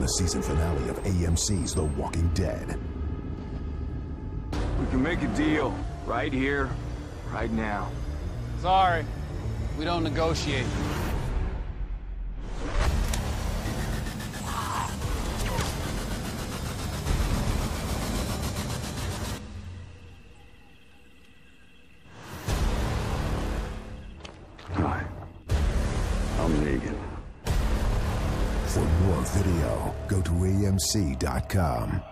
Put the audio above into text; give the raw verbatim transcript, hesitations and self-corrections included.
the season finale of A M C's The Walking Dead. We can make a deal right here, right now. Sorry, we don't negotiate. Hi, I'm Negan. For more video, go to A M C dot com.